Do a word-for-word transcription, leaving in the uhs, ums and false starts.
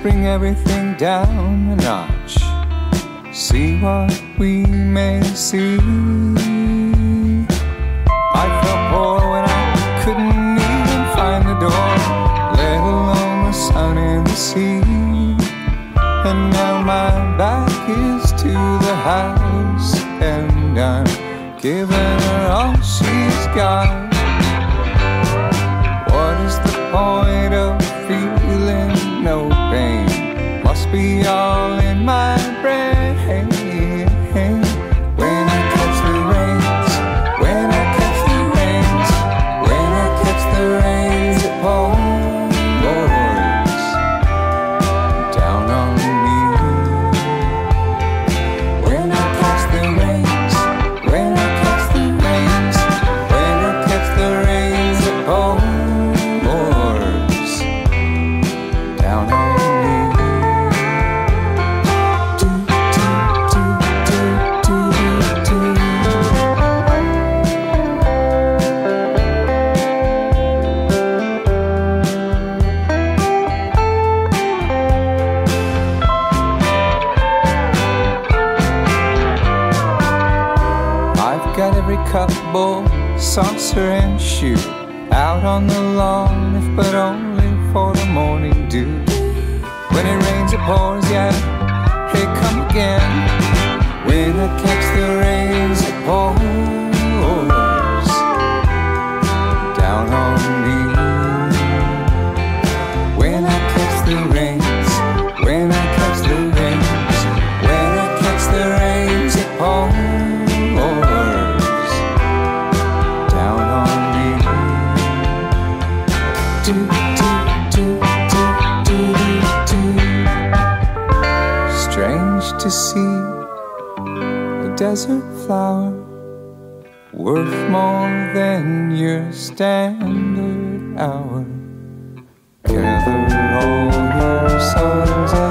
bring everything down a notch. See what we may see. I felt poor when I couldn't even find the door, let alone the sun and the sea. And now my back is to the house, and I'm giving her all she's got. What is the point of feeling no pain? Must be all in my brain. When I catch the rains, when I catch the rains, when I catch the rains, it pours down on me. When I catch the rains, when I catch the rains, when I catch the rains, it pours down on me. Do, do, do, do, do, do. I've got every cup, bowl, saucer and shoe out on the lawn, if but only for the morning dew. When it rains it pours, yeah, hey come again. When I catch the rains it pours down on me. When I catch the rains, when I catch the rains, when I catch the rains it pours down on me. Do, do, do, do, do, do. Strange to see a desert flower worth more than your standard hour. Gather all your sons